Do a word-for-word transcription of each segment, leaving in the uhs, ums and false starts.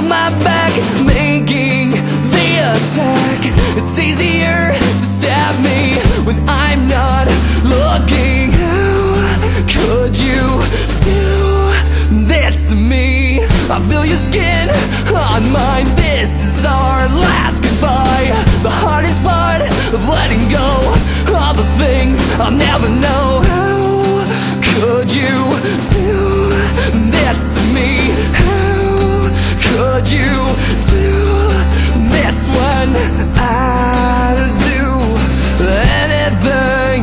my back, making the attack. It's easier to stab me when I'm not looking. How could you do this to me? I feel your skin on mine. This is our last goodbye. The hardest part of letting go, all the things I'll never know. How could you do this to me? How could you do this when I'd do anything?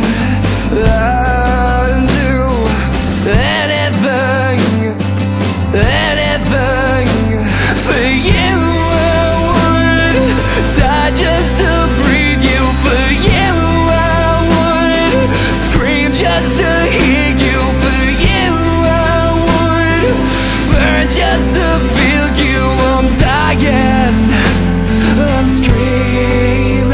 I'd do anything, anything for you. I would die just to breathe you. For you I would scream just to hear you. For you I would burn just to feel you. I'm dying, I'm screaming.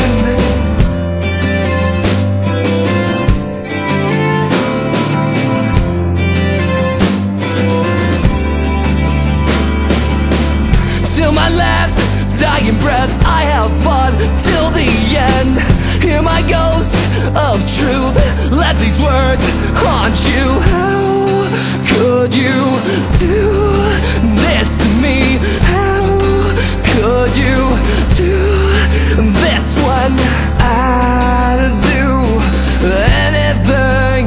Till my last dying breath, I have fought till the end. Hear my ghost of truth, let these words haunt you. How could you do this to me? How could you do this when I'd do anything?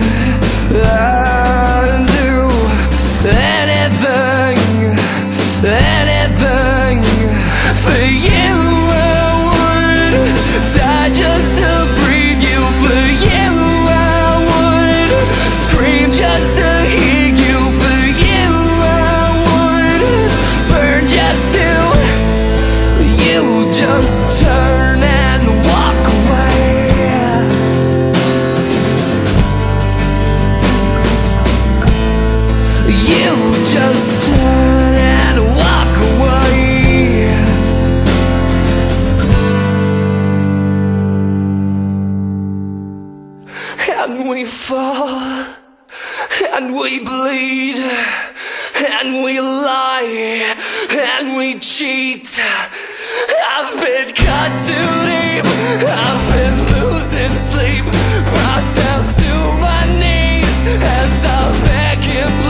I'd do anything, anything for you. I would die just to breathe you. For you I would scream just to hear you. For you I would burn just to you just turn and walk away. You just turn and walk away. And we fall, and we bleed, and we lie, and we cheat. I've been cut too deep, I've been losing sleep, brought down to my knees as I beg him